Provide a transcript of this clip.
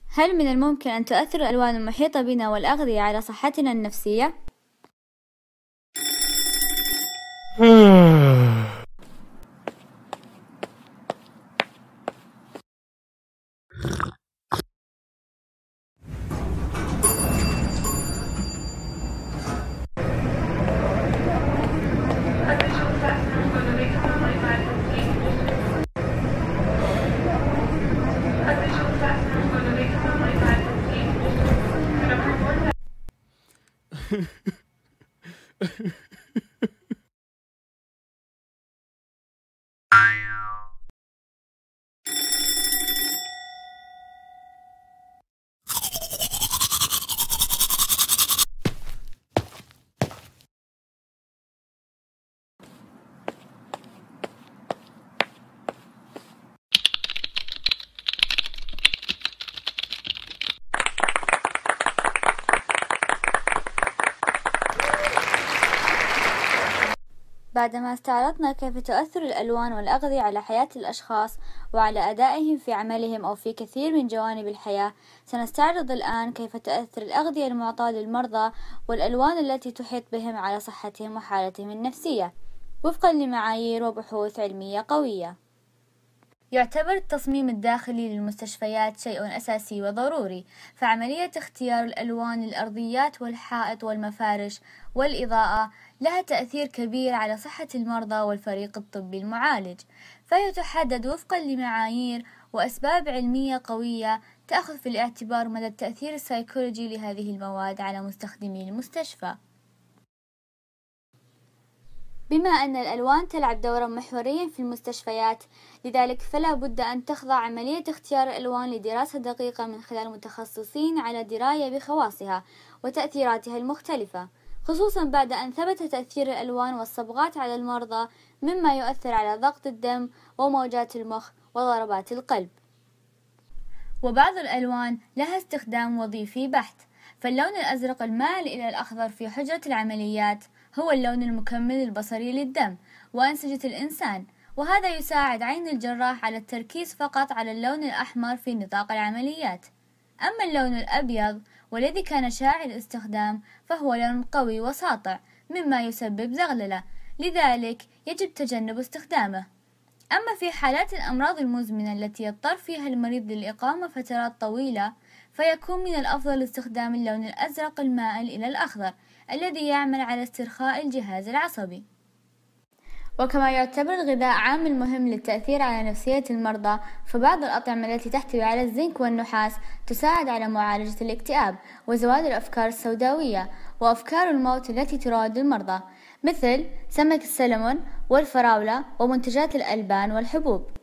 هل من الممكن أن تؤثر الألوان المحيطة بنا والأغذية على صحتنا النفسية؟ بعدما استعرضنا كيف تؤثر الألوان والأغذية على حياة الأشخاص وعلى أدائهم في عملهم أو في كثير من جوانب الحياة، سنستعرض الآن كيف تؤثر الأغذية المعطاة للمرضى والألوان التي تحيط بهم على صحتهم وحالتهم النفسية وفقا لمعايير وبحوث علمية قوية. يعتبر التصميم الداخلي للمستشفيات شيء أساسي وضروري، فعملية اختيار الألوان للأرضيات والحائط والمفارش والإضاءة لها تأثير كبير على صحة المرضى والفريق الطبي المعالج، فهي تحدد وفقا لمعايير وأسباب علمية قوية تأخذ في الاعتبار مدى التأثير السيكولوجي لهذه المواد على مستخدمي المستشفى. بما أن الألوان تلعب دورا محوريا في المستشفيات، لذلك فلا بد أن تخضع عملية اختيار الألوان لدراسة دقيقة من خلال متخصصين على دراية بخواصها وتأثيراتها المختلفة، خصوصا بعد أن ثبت تأثير الألوان والصبغات على المرضى مما يؤثر على ضغط الدم وموجات المخ وضربات القلب. وبعض الألوان لها استخدام وظيفي بحت، فاللون الأزرق المائل إلى الأخضر في حجرة العمليات هو اللون المكمل البصري للدم وأنسجة الإنسان، وهذا يساعد عين الجراح على التركيز فقط على اللون الأحمر في نطاق العمليات. أما اللون الأبيض والذي كان شائع الاستخدام فهو لون قوي وساطع مما يسبب زغللة، لذلك يجب تجنب استخدامه. أما في حالات الأمراض المزمنة التي يضطر فيها المريض للإقامة فترات طويلة، فيكون من الأفضل استخدام اللون الأزرق المائل إلى الأخضر الذي يعمل على استرخاء الجهاز العصبي. وكما يعتبر الغذاء عامل مهم للتأثير على نفسية المرضى، فبعض الأطعمة التي تحتوي على الزنك والنحاس تساعد على معالجة الاكتئاب وزوال الأفكار السوداوية وأفكار الموت التي تراود المرضى، مثل سمك السلمون والفراولة ومنتجات الألبان والحبوب.